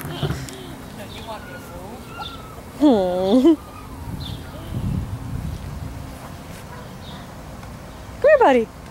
You want me to move? Hmm. Come here, buddy.